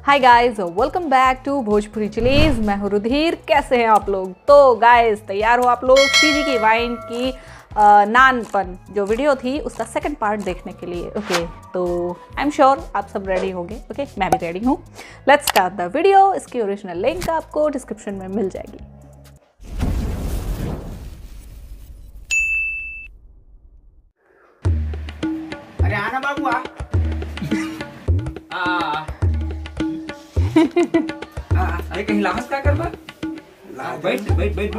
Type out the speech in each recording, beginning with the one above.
Hi guys, welcome back to Bhojpuri Chillies. मैं हूँ रुधिर। कैसे हैं आप लोग? तो गाइस, तैयार हो आप लोग सीजी की वाइन की नानपन जो वीडियो थी उसका सेकंड पार्ट देखने के लिए? ओके, तो आई एम श्योर आप सब रेडी होंगे। ओके, मैं भी रेडी हूँ। Let's start the video. इसकी ओरिजिनल लिंक आपको डिस्क्रिप्शन में मिल जाएगी। अरे आना बाबू अरे कहीं लाहस क्या करबा? बैठ बैठ बैठ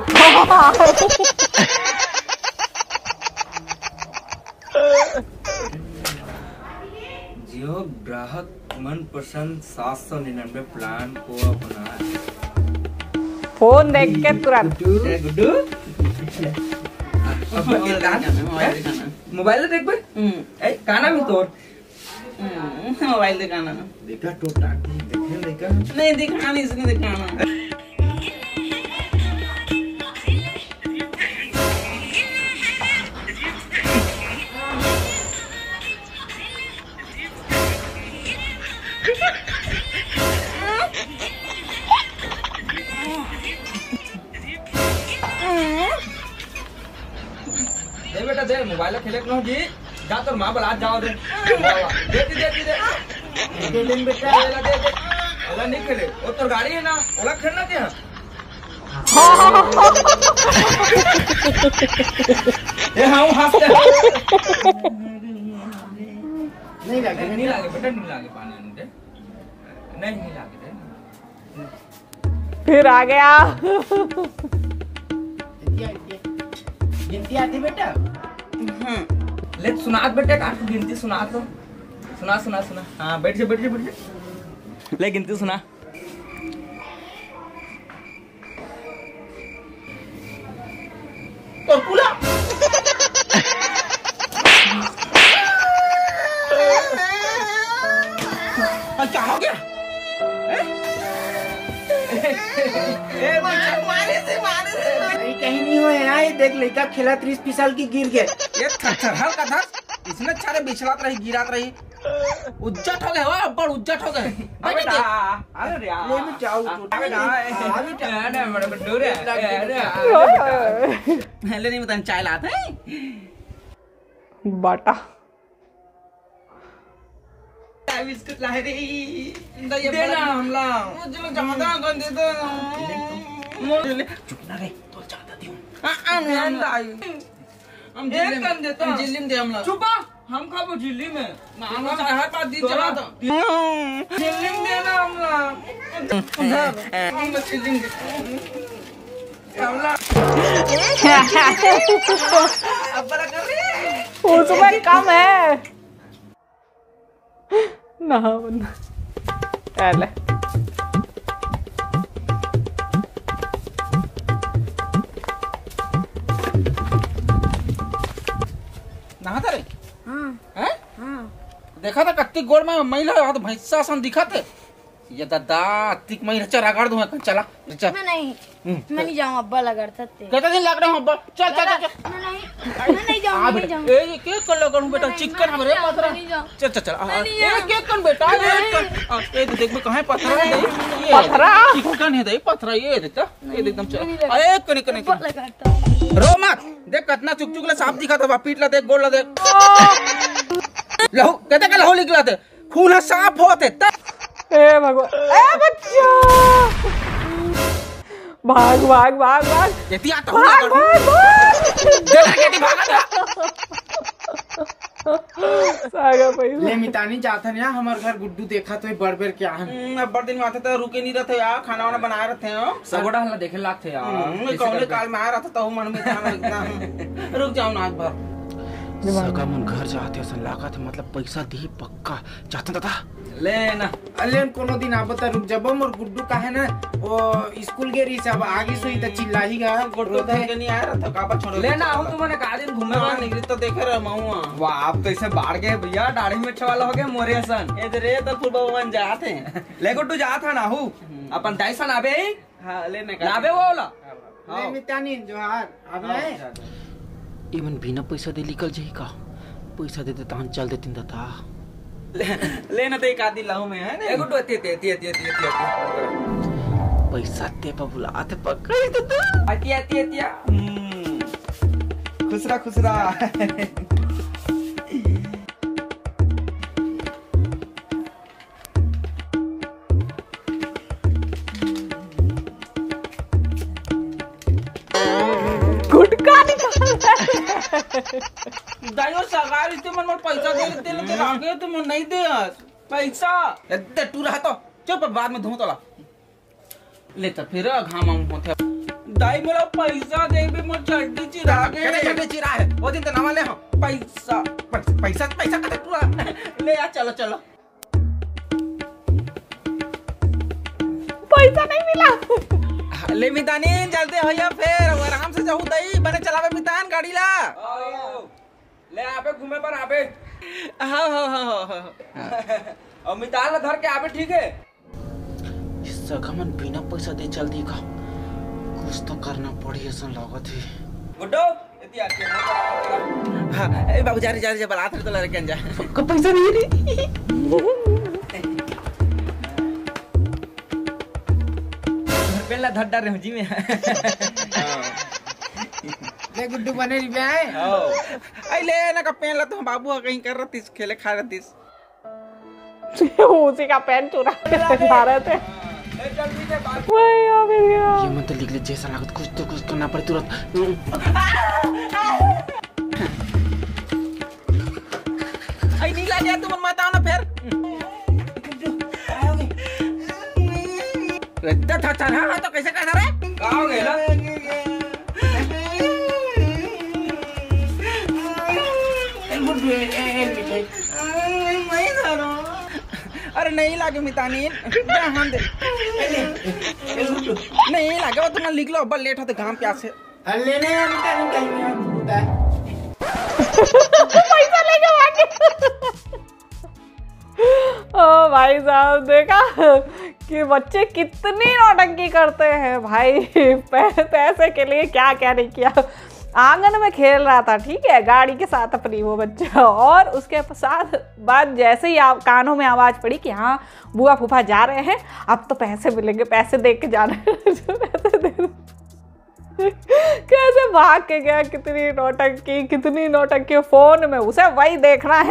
जियो ग्राहक मनपसंद 799 प्लान को अपना फोन देख के तुरंत गुड्डू मोबाइल देख भाई। काना भी तोर मोबाइल दिखाना देखा टोटा देखे देखा नहीं दिखाना इसने दिखाना। दे बेटा दे मोबाइल खेले को जी जा तोर मां बला जाओ दे दे दे दिन बेटा दे ओला नहीं खेले वो तोर गाड़ी है ना ओला खेलना क्या? ए हां हंसते नहीं लागे बेटा नहीं लागे पानी अंदर नहीं लागे फिर आ गया। गिनती आती बेटा? ले सुनात बेटा काट गिनती सुना तो सुना सुना सुना। हाँ बैठ जा बैठ जा बैठ जा ले गिनती सुना। तो पूरा क्या हो गया? कहीं नहीं हो यार, ये देख लड़का खेला 30 साल की गिर गए। ये थरथर का था इसने छारे बिछलात रही गिरात रही उज्जट हो गए हो बड़ उज्जट हो गए। अबे ना अरे यार ले में जाओ अबे ना अरे मेरे को डर है ले नहीं बतान चाय लाते हैं बाटा बिस्कुट ला रे देना हमला मुझे ज्यादा गन दे दो चुप ना रे तो ज्यादा दियो हम जिल्ली में दे हमला चुप हम खाबो झिल्ली में हम हर बात दी चला तो झिल्ली में देना हमला हम जिल्ली में हमला अब बड़ा कर रहे उसमें कम है ना बंदा पहले नहाता रे? हाँ देखा था कत्ती गोड़ में महिला हाथ भैंसा सन दिखा थे ये दादा तिक मई रचा रगड़ दूं चला रचा मैं नहीं जाऊँ, अब्बा लगाता थे। कितना दिन लग रहे हो अब्बा? चल चल चल मैं नहीं जाऊँ, नहीं जाऊँ। ए केक कर लगा हूं बेटा चिकन हमरे पथरा चल चल चल ए केक कर बेटा ए देख में कहां है पथरा है ये पथरा चिकन है दे पथरा ये देता ये एकदम चल अरे कने कने लगाता रो मत देख कितना चुक चुक ला सांप दिखा था पीट ला देख गोड़ ला देख लहू कहते का लहू निकला थे खून है सांप होते ए भगवान ए बच्चा भाग भाग भाग भाग ये आता भाग भाग जरा केटी भागा सागा पैसा ले मितानी जाता नहीं हमारे घर गुड्डू देखा तो बड़ बेर क्या है अब बड़ दिन में आते थे रुके नहीं रहते यार खाना वाना बना रहे थे सगोड़ा हल्ला देखे लाग थे यार कौन काल में आ रहा था तो मन में इतना रुक जाओ ना आज भर सगा मन घर जाते सन लागा थे मतलब पैसा दी पक्का चाहता था लेना अलेन कोनो दिन आ बता रुक जब मोर गुड्डू का है ना वो स्कूल के रही सब आगे सोई त चिल्ला ही गा गोटो थे के नहीं आ रहा था काबा छोड़ लेना आओ तुमने का दिन घूमे वाला निकली तो देखे रहा माऊआ वाह आप तो ऐसे बाढ़ गए भैया दाढ़ी में वाला हो गया मोरे सन ए रे तो फुल भगवान जाते ले गोटू जा था ना हूं अपन डाइसन आबे हां लेने का आबे वो वाला ले मितानी जोहार आबे इवन बिना पैसा दे निकल जाई का पैसा देते तहन चल देती था लेना तो एक आधी लाऊं मैं है ना गुड्डू अति पैसा ते पर बुलाते पकड़ तो अति खुसरा दाइयो सगार इते मन पैसा दे रागे तो मन नहीं दे पैसा दे तू रहा तो चुप बाद में धो तोला ले तो फिर घाम होते दाई मोला पैसा दे बे मोर चड्डी चिरा के चड्डी चिरा है वो दिन तो नवा ले हम पैसा कते पूरा ले आ चलो पैसा नहीं मिला। ले मितानी चलते हो या फिर आराम से जाऊं दई बने चलावे मितान गाड़ी ला ले आबे घूमे पर आबे हाँ और मितान धर के आबे ठीक है इस जगह मन बिना पैसा दे चल दी का कुछ तो करना पड़ी ऐसा लागत है गुड्डो इतनी आती है हां ए बाबू जा रे बारात रे तो लड़के जा सबका पैसा नहीं पहला धड्डा रे जी में ले गुड्डू बने री बे आई ले ना का पहला तो बाबू कहीं कर रतीस खेले खा रतीस उसी का पेन चुरा के खा रहे थे। जल्दी से बात ये मत लिख ले जैसा लागत कुछ तो कुछ करना पड़े तुरंत आई नहीं ला गया तुम मत आओ ना फिर इतना था हाँ तो कैसे करना रे कहाँ गए ना अरे नहीं लागे मितानी हम दे नहीं लागे वो तुम लिख लो बल लेट हो तो घाम प्यास से लेने पैसा लेके भागे। ओ भाई साहब देखा कि बच्चे कितनी नौटंकी करते हैं भाई पैसे के लिए क्या क्या नहीं किया। आंगन में खेल रहा था ठीक है गाड़ी के साथ अपनी वो बच्चा और उसके साथ बाद जैसे ही कानों में आवाज़ पड़ी कि हाँ बुआ फूफा जा रहे हैं अब तो पैसे मिलेंगे पैसे दे के जाना है पैसे दे कैसे भाग के गया। कितनी नौटंकी फोन में उसे वही देखना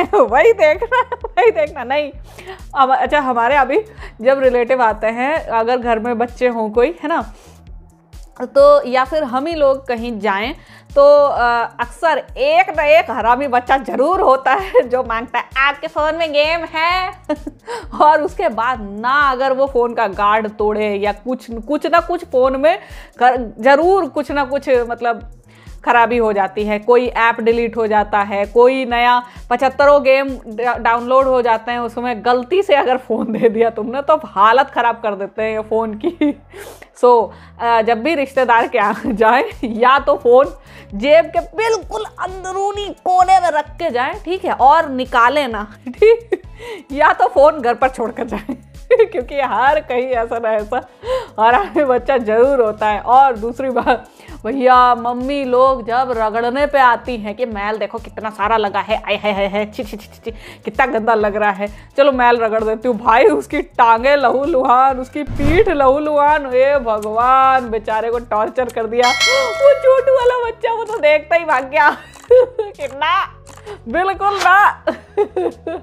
नहीं। अब अच्छा हमारे अभी जब रिलेटिव आते हैं अगर घर में बच्चे हों कोई है ना तो या फिर हम ही लोग कहीं जाएं तो अक्सर एक ना एक हरामी बच्चा जरूर होता है जो मांगता है आपके फ़ोन में गेम है और उसके बाद ना अगर वो फ़ोन का गार्ड तोड़े या कुछ ना कुछ फ़ोन में ज़रूर कुछ ना कुछ मतलब खराबी हो जाती है। कोई ऐप डिलीट हो जाता है कोई नया 75 गेम डाउनलोड हो जाते हैं उसमें गलती से अगर फ़ोन दे दिया तुमने तो हालत ख़राब कर देते हैं फ़ोन की। जब भी रिश्तेदार के यहाँ जाएं या तो फ़ोन जेब के बिल्कुल अंदरूनी कोने में रख के जाएं ठीक है और निकालें ना ठीक या तो फ़ोन घर पर छोड़ कर जाएं क्योंकि हर कहीं ऐसा ना ऐसा हरामी बच्चा जरूर होता है। और दूसरी बात भैया मम्मी लोग जब रगड़ने पे आती हैं कि मैल देखो कितना सारा लगा है आय है छी कितना गंदा लग रहा है चलो मैल रगड़ देती हूँ भाई उसकी टांगे लहू लुहान उसकी पीठ लहू लुहान ए भगवान बेचारे को टॉर्चर कर दिया। वो छोटू वाला बच्चा वो तो देखता ही भाग गया कितना बिल्कुल ना।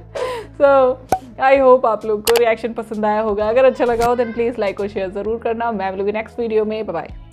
आई होप आप लोग को रिएक्शन पसंद आया होगा। अगर अच्छा लगा हो देन प्लीज़ लाइक और शेयर ज़रूर करना। मैं मिलूंगी नेक्स्ट वीडियो में। Bye bye.